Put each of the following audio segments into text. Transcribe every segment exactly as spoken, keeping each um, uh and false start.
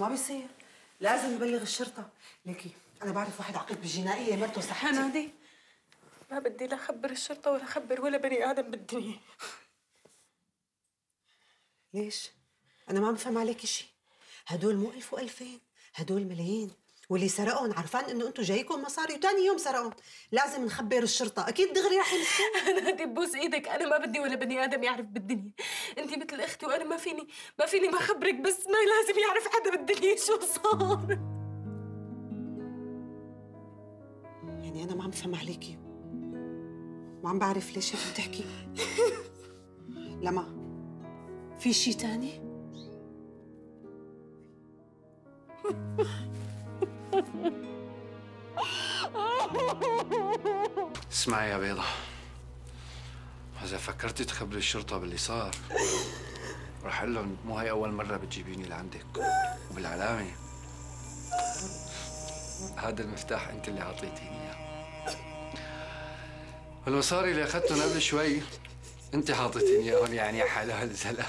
ما بيصير، لازم نبلغ الشرطة. ليكي أنا بعرف واحد عقيد بالجنائية مرته صحتي. نادي ما بدي لا أخبر الشرطة ولا أخبر ولا بني آدم بالدنيا. ليش؟ أنا ما بفهم عليكي شيء. هدول مو ألف وألفين، هدول ملايين، واللي سرقهم عرفان إنه أنتم جايكم مصاري وتاني يوم سرقهم. لازم نخبر الشرطة، أكيد دغري رح يمسكوهم. نادي ببوس إيدك، أنا ما بدي ولا بني آدم يعرف بالدنيا. أنت مثل أختي وأنا ما فيني ما فيني ما أخبرك، بس ما لازم يعرف حدا بالدنيا شو صار. يعني أنا ما عم بفهم عليكي، ما عم بعرف ليش هيك عم تحكي. لما في شيء تاني؟ اسمعي يا بيضة، إذا فكرتي تخبري الشرطة باللي صار رح أقول لهم مو هي أول مرة بتجيبيني لعندك، وبالعلامة هذا المفتاح أنت اللي عطيتيني إياه، والمصاري اللي أخذتهم قبل شوي أنت حاطيتيني إياهم، يعني يا حلال زلا.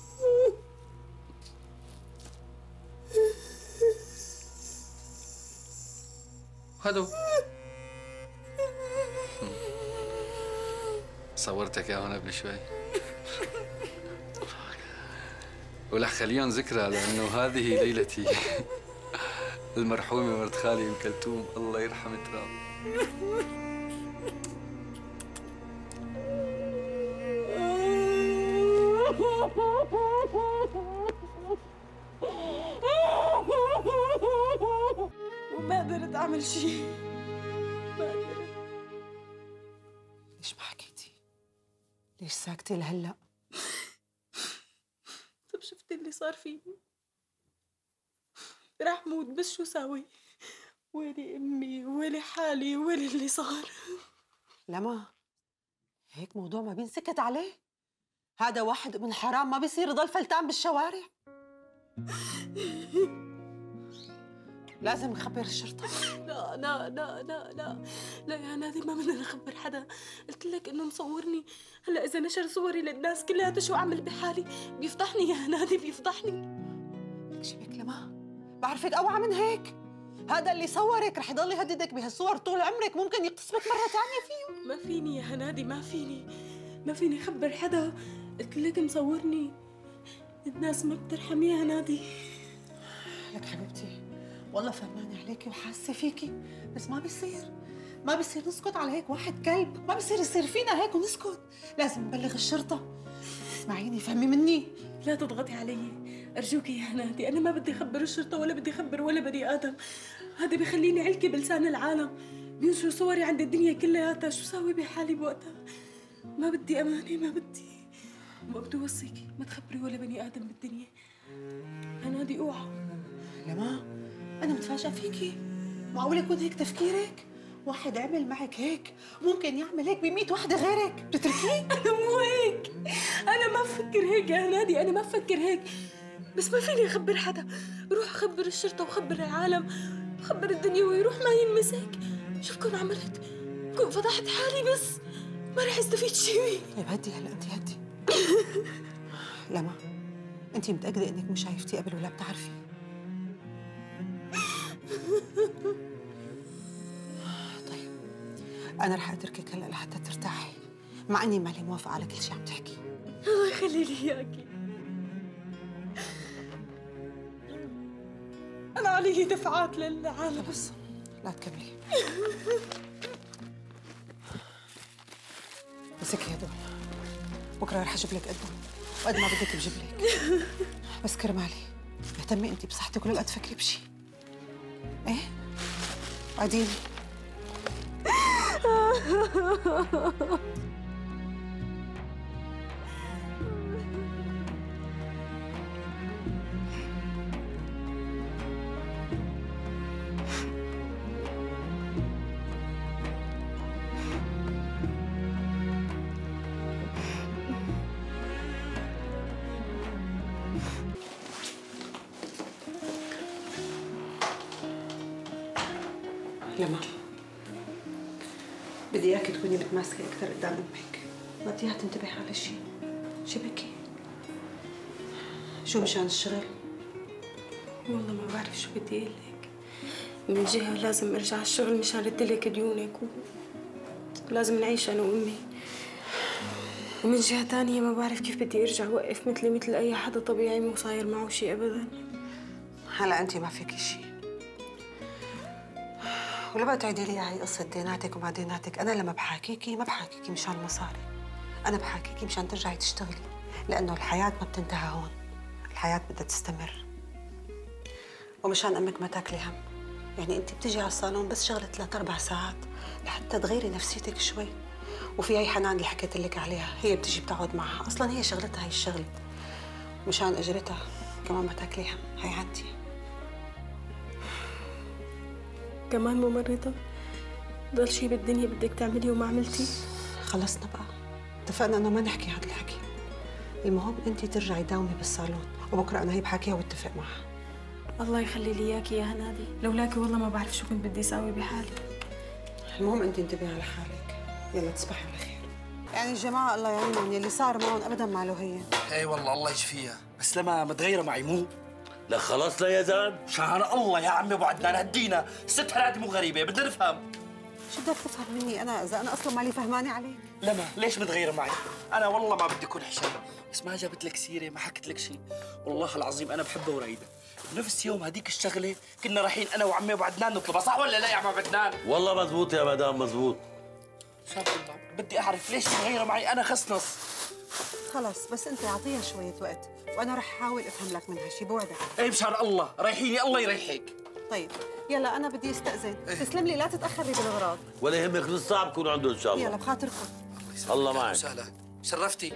هدو صورتك اياهم قبل شوي، ولح خليهم ذكرى لانه هذه ليلتي. المرحومه مرت خالي ام كلثوم الله يرحم تراب. وما قدرت اعمل شيء، ما قدرت. ليش ما حكيتي؟ ليش ساكتة لهلا؟ طب شفتي اللي صار فيني؟ راح موت، بس شو ساوي؟ ويلي امي ويلي حالي ويلي اللي صار. لما هيك موضوع ما بينسكت عليه. هذا واحد ابن حرام ما بيصير يضل فلتان بالشوارع. لازم نخبر الشرطة. لا لا لا لا لا لا يا نادي، ما بدنا نخبر حدا. قلت لك انه مصورني، هلا اذا نشر صوري للناس كلها شو اعمل بحالي؟ بيفضحني يا نادي، بيفضحني. لك شبك لما بعرفك اوعى من هيك. هذا اللي صورك رح يضل يهددك بهالصور طول عمرك، ممكن يغتصبك مرة ثانية فيه. ما فيني يا نادي، ما فيني ما فيني اخبر حدا. قلت لك مصورني، الناس ما بترحم يا نادي. لك حبيبتي والله فهمانة عليكي وحاسة فيكي، بس ما بيصير ما بيصير نسكت على هيك واحد كلب. ما بيصير يصير فينا هيك ونسكت، لازم نبلغ الشرطة. اسمعيني فهمي مني، لا تضغطي علي ارجوكي يا نادي. انا ما بدي اخبر الشرطة ولا بدي اخبر ولا بني ادم. هذا بخليني علكي بلسان العالم، بينشروا صوري عند الدنيا كلياتها. شو ساوي بحالي بوقتها؟ ما بدي امانة، ما بدي. ما بدي اوصيكي ما تخبري ولا بني ادم بالدنيا. يا نادي اوعى. لما أنا متفاجئة فيكي، معقول يكون هيك تفكيرك؟ واحد عمل معك هيك ممكن يعمل هيك بمية وحدة غيرك، بتتركيه؟ أنا مو هيك، أنا ما بفكر هيك يا نادي، أنا ما بفكر هيك، بس ما فيني أخبر حدا. روح أخبر الشرطة وخبر العالم، خبر الدنيا ويروح ما ينمس هيك. شوف كون عملت، كون فضحت حالي، بس ما رح استفيد شيء. طيب هدي هلا أنت هدي. لما أنت متأكدة إنك مو شايفتي قبل ولا بتعرفي؟ طيب أنا رح أتركك هلا لحتى ترتاحي، مع إني مالي موافقة على كل شيء عم تحكي. الله يخلي لي إياكي. أنا علي دفعات للعالم. بس لا تكملي. مسكي هدول، بكره رح أجيب لك قدهم وقد ما بدك بجيب لك. بس كرمالي اهتمي أنت بصحتك ولا بقى تفكري بشيء. ايه؟ بعدين لما بدي اياكي تكوني متماسكه اكثر قدام امك، ما بديها تنتبه على شيء. شبكي شو مشان الشغل؟ والله ما بعرف شو بدي اقول لك. من جهة لازم ارجع الشغل مشان رد لك ديونك ولازم نعيش انا وامي، ومن جهة تانية ما بعرف كيف بدي ارجع اوقف مثلي مثل اي حدا طبيعي مو صاير معه شيء ابدا. هلا انت ما فيكي شيء، ولا بقى تعيدي لي هاي قصه ديناتك وما ديناتك. انا لما بحاكيكي ما بحاكيكي مشان مصاري، انا بحاكيكي مشان ترجعي تشتغلي، لانه الحياه ما بتنتهى هون، الحياه بدها تستمر. ومشان امك ما تاكلي هم، يعني انت بتيجي على الصالون بس شغله ثلاث اربع ساعات لحتى تغيري نفسيتك شوي. وفي هي حنان اللي حكيت لك عليها، هي بتيجي بتقعد معها، اصلا هي شغلتها هي الشغله. مشان اجرتها كمان ما تاكلي هم، هي عندي. كمان ممرضة؟ ضل شي بالدنيا بدك تعمليه وما عملتي؟ خلصنا بقى، اتفقنا انه ما نحكي هذا الحكي. المهم انت ترجعي داومي بالصالون، وبكره انا هي بحاكيها واتفق معها. الله يخلي لي اياكي يا هنادي، لولاكي والله ما بعرف شو كنت بدي اساوي بحالي. المهم انت انتبهي على حالك، يلا تصبحي على خير. يعني الجماعه الله يعينهم، يلي صار معهم ابدا ما له هي. اي والله الله يشفيها، بس لما متغيره معي مو. لا خلاص لا يا زلمه، شان الله يا عمي ابو عدنان هدينا، الست هنادي مو غريبه، بدنا نفهم. شو بدك تفهم مني انا اذا انا اصلا مالي فهمانه عليك؟ لما ليش متغيره معي؟ انا والله ما بدي اكون حشام، بس ما جابت لك سيره، ما حكت لك شيء. والله العظيم انا بحبها وريده. بنفس يوم هذيك الشغله كنا رايحين انا وعمي ابو عدنان نطلبها، صح ولا لا يا عم ابو عدنان؟ والله مزبوط يا مدام مزبوط. شاف الله، بدي اعرف ليش متغيره معي انا خصنص. خلص بس انت اعطيها شويه وقت، وانا رح احاول افهم لك منها شيء، بوعدك. اي مشان الله ريحيني، الله يريحك. طيب يلا انا بدي استاذن، تسلم لي لا تتاخري بالاغراض. ولا يهمك نص ساعه بكون عنده ان شاء الله. يلا بخاطركم. الله معك. وسهلا، شرفتي.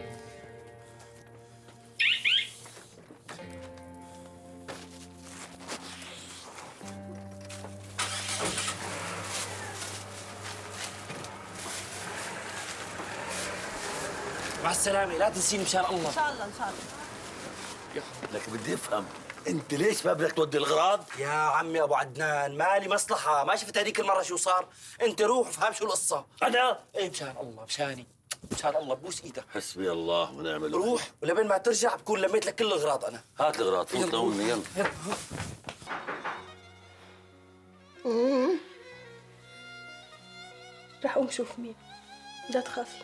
مع السلامة، لا تنسيني مشان الله. ان شاء الله ان شاء الله. لك بدي افهم، انت ليش ما بدك تودي الاغراض؟ يا عمي ابو عدنان مالي مصلحة، ما شفت هذيك المرة شو صار؟ انت روح وفهم شو القصة. انا؟ ايه مشان الله، مشاني، مشان الله بوس ايدك. حسبي الله ونعم الوكيل. روح ولبين ما ترجع بكون لميت لك كل الاغراض انا. هات الاغراض، فوت نومني يلا. رح اقوم شوف مين، لا تخافي.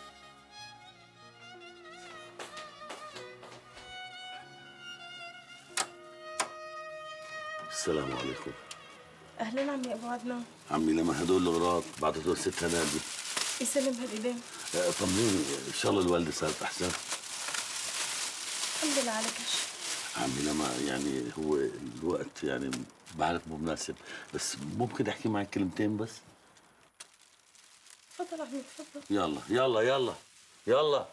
السلام عليكم. اهلا عمي ابو عدنان. عمي لما هدول الاغراض بعثتهم ست هنادي. يسلم هالايدين. اه، طمنيني ان شاء الله الوالده صارت احسن. الحمد لله على كل شيء. عمي لما يعني هو الوقت يعني بعرف مو مناسب، بس ممكن احكي معك كلمتين بس؟ تفضل عمي تفضل. يلا يلا يلا يلا.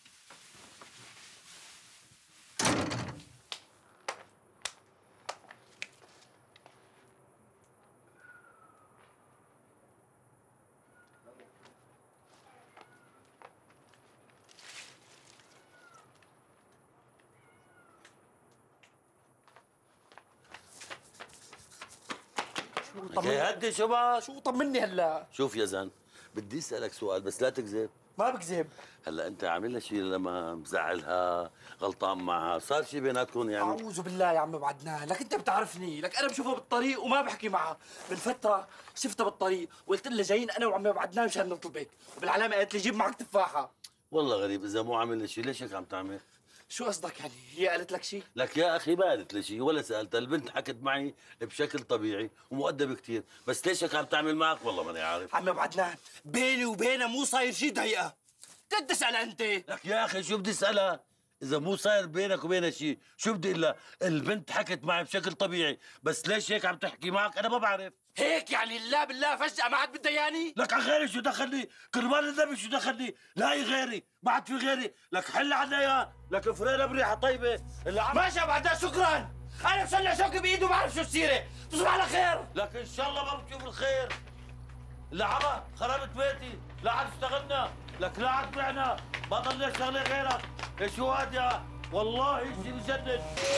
طمني. هدي شو بك؟ شو طمني هلا؟ شوف يا زن، بدي اسالك سؤال بس لا تكذب. ما بكذب. هلا انت عامل لها شيء لما مزعلها، غلطان معها، صار شيء بيناتكم يعني؟ اعوذ بالله يا عم ابو عدنان، لك انت بتعرفني، لك انا بشوفها بالطريق وما بحكي معها. من فتره شفتها بالطريق وقلت لها جايين انا وعمي ابو عدنان مشان نطلبك، وبالعلامه قالت لي جيب معك تفاحه. والله غريب، اذا مو عامل لها شيء ليش هيك عم تعمل؟ شو قصدك يعني؟ هي قالت لك شيء؟ لك يا اخي ما قالت لي شيء ولا سالتها، البنت حكت معي بشكل طبيعي ومؤدب كثير، بس ليش هيك عم تعمل معك والله ماني عارف. عمي ابو عدنان بيني وبينها مو صاير شيء ضيقه. بدك تسال انت؟ لك يا اخي شو بدي اسالها؟ اذا مو صاير بينك وبينها شيء، شو بدي اقول لها؟ البنت حكت معي بشكل طبيعي، بس ليش هيك عم تحكي معك انا ما بعرف. هيك يعني لا بالله فجأة ما عاد بدها ياني؟ لك على غيري شو دخلني؟ كرمال النبي شو دخلني؟ لا هي غيري، ما عاد في غيري، لك حل عنا اياه، لك فرينا بريحه طيبه اللي عم. ماشي يا ابو عدنان شكرا، انا مسلع شوكي بايده وبعرف شو السيره، تصبح على خير. لك ان شاء الله ما بتشوف الخير. اللي عمى خربت بيتي، لا عاد اشتغلنا، لك لا عاد بعنا، ما ضلنا شغله غيرك، شو هاد يا والله شيء بجنن.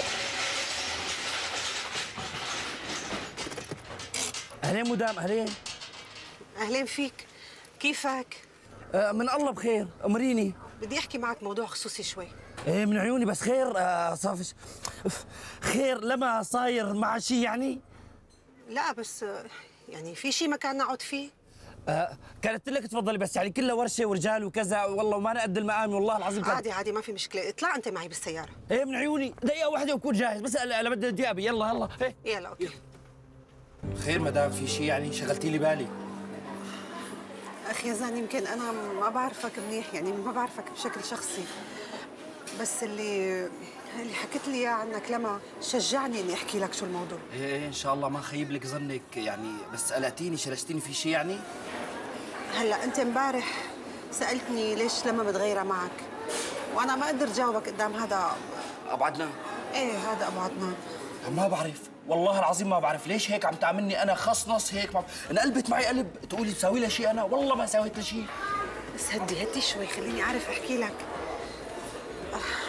اهلين مدام، اهلين. اهلين فيك، كيفك؟ آه من الله بخير، امريني. بدي احكي معك موضوع خصوصي شوي. ايه من عيوني، بس خير آه صافش. خير لما صاير مع شيء يعني؟ لا بس يعني في شيء مكان نقعد فيه؟ آه كانت لك تفضلي، بس يعني كلها ورشه ورجال وكذا، والله وما انا قد المقام والله العظيم. عادي عادي ما في مشكله، اطلع انت معي بالسياره. ايه من عيوني، دقيقه واحده وكون جاهز، بس انا بدي ديابي. يلا يلا. ايه يلا اوكي. خير مدام، في شيء يعني شغلتي لي بالي. اخي يزن يمكن انا ما بعرفك منيح، يعني ما بعرفك بشكل شخصي، بس اللي اللي حكيت لي اياه عنك لما شجعني اني احكي لك شو الموضوع. ايه ان شاء الله ما خيب لك ظنك يعني، بس قلقتيني شلشتيني في شيء يعني. هلا انت امبارح سالتني ليش لما بتغيرها معك، وانا ما قدرت جاوبك قدام هذا ابو عدنان. ايه هذا ابو عدنان. ما بعرف والله العظيم، ما بعرف ليش هيك عم تعاملني انا خصنص هيك. ما انقلبت معي قلب تقولي تساوي لها شيء، انا والله ما سويت لها شيء. بس هدي هدي شوي خليني اعرف احكي لك. آه.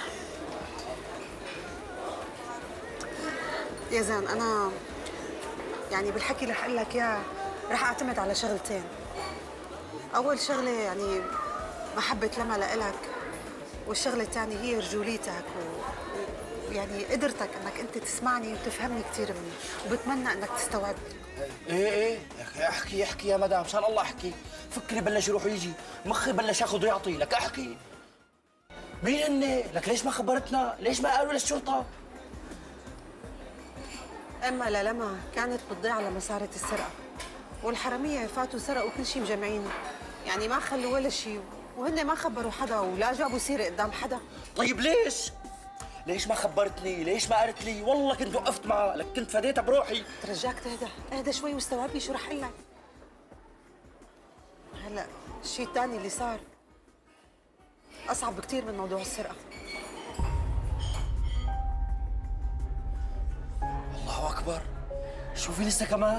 يا زين انا يعني بالحكي اللي حقول لك اياه رح اعتمد على شغلتين. اول شغله يعني محبه لما لإلك، والشغله الثانيه هي رجوليتك ويعني قدرتك انك انت تسمعني وتفهمني كثير منيح، وبتمنى انك تستوعبني. ايه ايه يا اخي احكي احكي يا مدام، مشان الله احكي. فكري بلش يروح ويجي، مخي بلش ياخذ ويعطي. لك احكي مين هن؟ لك ليش ما خبرتنا؟ ليش ما قالوا للشرطه؟ اما للما كانت بتضيع على مسارة السرقه، والحراميه فاتوا سرقوا كل شيء مجمعينه، يعني ما خلوا ولا شيء، وهن ما خبروا حدا ولا جابوا سيره قدام حدا. طيب ليش؟ ليش ما خبرتني؟ ليش ما قالت لي؟ والله كنت وقفت معها، لك كنت فديتها بروحي. ترجاك تهدى، اهدى شوي واستوعبني شو رح اقول لك. هلا الشيء الثاني اللي صار اصعب بكثير من موضوع السرقه. الله اكبر، شوفي لسه كمان.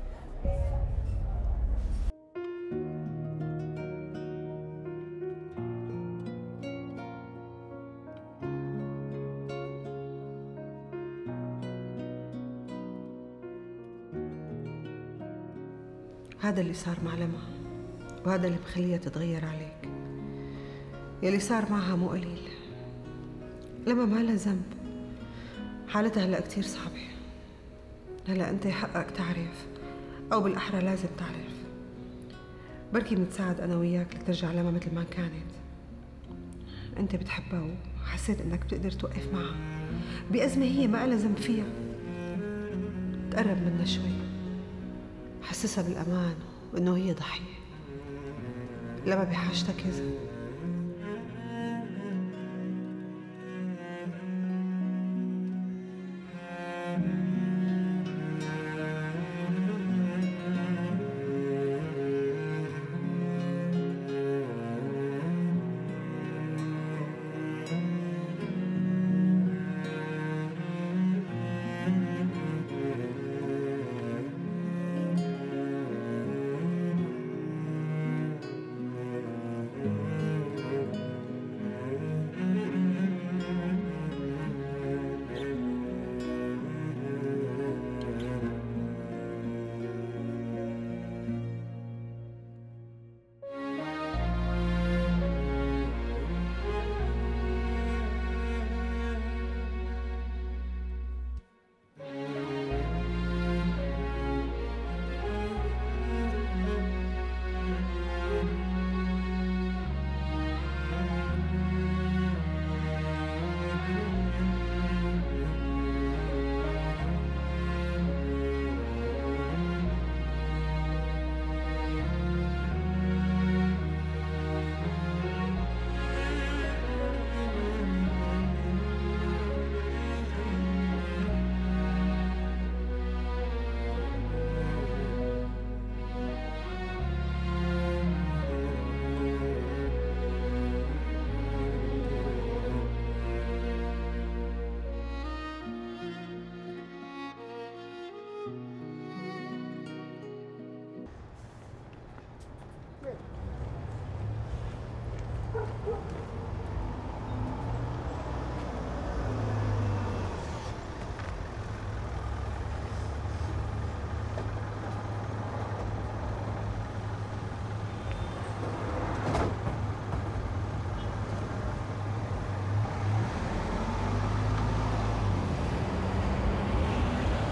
هذا اللي صار مع لما، وهذا اللي بخليها تتغير عليك. يلي صار معها مو قليل. لما ما لها ذنب، حالتها هلا كثير صعبة. هلا انت حقك تعرف، او بالاحرى لازم تعرف. بركي بنتساعد انا وياك لترجع لما مثل ما كانت. انت بتحبها وحسيت انك بتقدر توقف معها بأزمة هي ما لها ذنب فيها. تقرب منها شوي، حسسها بالامان وانه هي ضحيه. لما بحاجتك يا زلمه.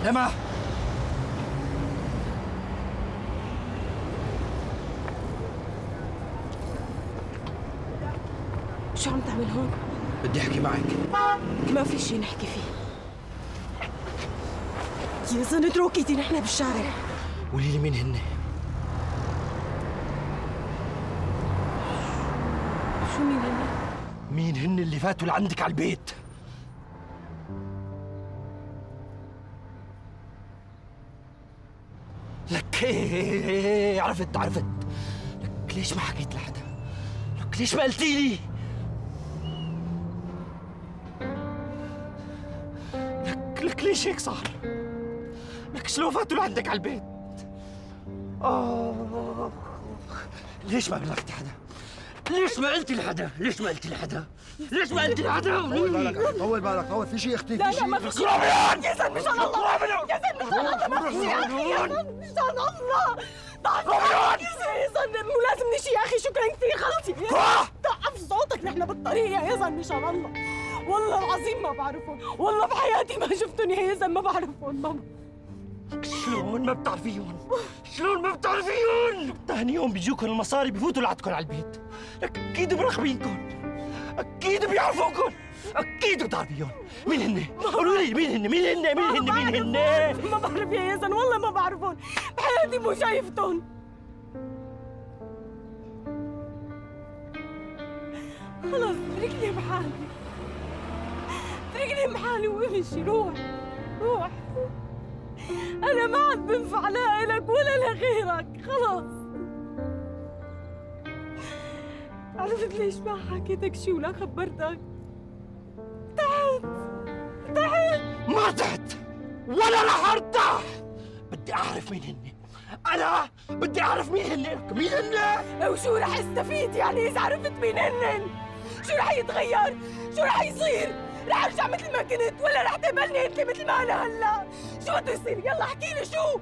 لما شو عم تعمل هون؟ بدي احكي معك. ما في شيء نحكي فيه. يا زلمة اتركيتي نحن بالشارع. قولي لي مين هن؟ شو مين هن؟ مين هن اللي فاتوا لعندك على البيت؟ لك ايه عرفت عرفت. لك ليش ما حكيت لحدا؟ لك ليش ما قلتي لي؟ لك لك ليش هيك صار؟ لك شلون فاتوا لعندك على البيت؟ آه ليش ما بلغتي حدا؟ ليش ما قلتي لحدا؟ ليش ما قلتي لحدا؟ ليش ما قلتي لحدا؟ طول بالك طول بالك طول في شيء اختي لا في لا شيء. ما في شيء. يا زلمة مشان الله يا زلمة مشان الله ما في شيء يا أخي يا زلمة مشان الله. ضعف يا زلمة مو لازم نشي يا أخي. شكرا كثير خلصي. ضعف صوتك نحن بالطريق يا زلمة مشان الله. والله العظيم ما بعرفهم. والله بحياتي ما شفتهم يا زلمة ما بعرفهم ماما. شلون ما بتعرفيهم؟ شلون ما بتعرفيهم؟ ثاني يوم بيجوكم المصاري بفوتوا لعندكم على البيت. لك اكيد مراقبينكم. اكيد بيعرفوكم. اكيد بتعرفيهم. مين هن؟ قولوا لي مين هن؟ مين هن؟ مين هن؟ مين هن؟ ما بعرف يا يزن والله ما بعرفهم. بحياتي مو شايفتهم. خلص اتركني بحالي. اتركني بحالي وامشي. روح روح. أنا ما عاد بنفع لا إلك ولا لغيرك. خلص. عرفت ليش ما حكيتك شي ولا خبرتك؟ تحت تحت ما تحت ولا رح ارتاح. بدي اعرف مين هن. انا بدي اعرف مين هن. مين هن؟ وشو رح استفيد يعني إذا عرفت مين هن؟ شو رح يتغير؟ شو رح يصير؟ رح ارجع مثل ما كنت ولا رح تقبلني انت مثل ما انا هلا؟ شو بده يصير؟ يلا احكي لي شو؟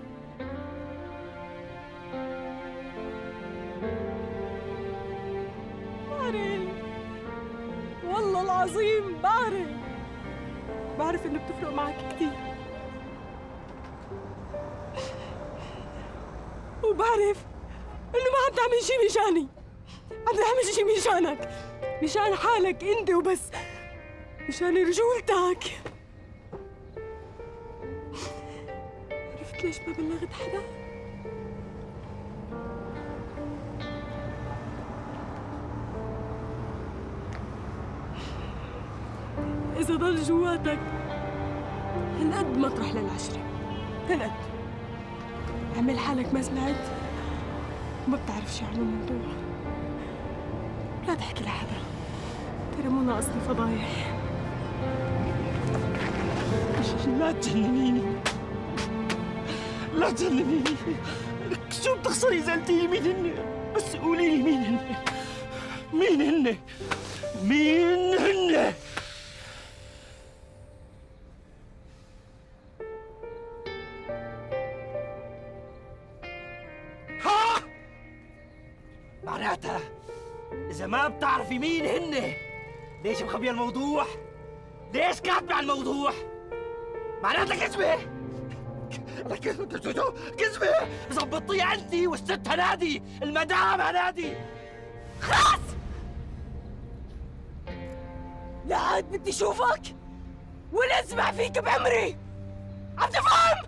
بعرف والله العظيم بعرف. بعرف انه بتفرق معك كثير. وبعرف انه ما عم تعمل شيء مشاني. عم تعمل شيء مشانك. مشان حالك انت وبس. مشان رجولتك. عرفت ليش ما بلغت حدا؟ إذا ضل جواتك هالقد مطرح للعشرة. هالقد. اعمل حالك ما سمعت وما بتعرف شي عن الموضوع. لا تحكي لحدا. ترى مو ناقصني فضايح. لا تجننيني. لا تجننيني. شو بتخسري إذا قلتي لي مين هن؟ بس قولي لي مين هن. مين هن؟ مين هن؟ ها؟ معناتها إذا ما بتعرفي مين هن ليش مخبية الموضوع؟ ليش كاتبة على الموضوع؟ معناتها كذبة؟ كذبة! ظبطيها أنت والست هنادي، المدام هنادي. خلاص! لا عاد بدي أشوفك ولا أسمع فيك بعمري. عم تفهم؟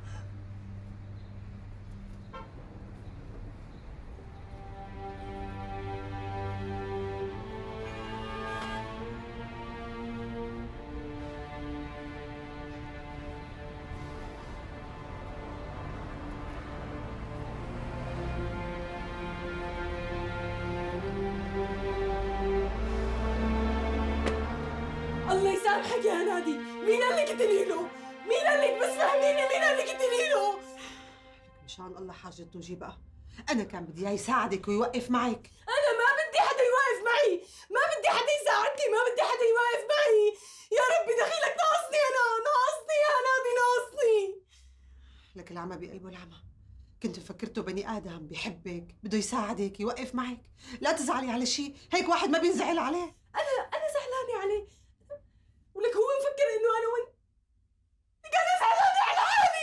الله يسامحك يا هنادي. مين قال لك قلتي له؟ مين قال لك؟ بس فهميني مين قال لك قلتي له؟ مشان الله حاجته جي بقى. أنا كان بدي إياه يساعدك ويوقف معك. أنا ما بدي حدا يوقف معي، ما بدي حدا يساعدني، ما بدي حدا يوقف معي. يا ربي دخيلك ناقصني أنا، ناقصني يا هنادي ناقصني. لك العمى بقلبه العمى. كنت فكرته بني آدم بيحبك، بده يساعدك يوقف معك. لا تزعلي على شيء، هيك واحد ما بينزعل عليه. أنا أنا زعلانة عليه. ولك هو مفكر إنه أنا وين؟ لك أنا زعلانة على حالي.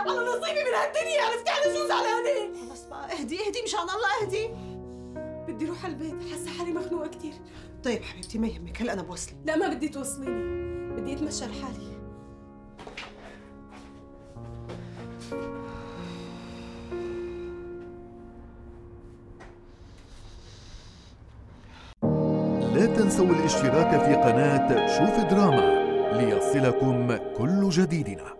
على نصيبي من هالدنيا، عرفتي على شو زعلانه؟ خلص بقى اهدي اهدي مشان الله اهدي. بدي اروح على البيت، حاسه حالي مخنوقه كثير. طيب حبيبتي ما يهمك، هلا انا بوصلك. لا ما بدي توصليني، بدي اتمشى لحالي. لا تنسوا الاشتراك في قناة شوف دراما ليصلكم كل جديدنا.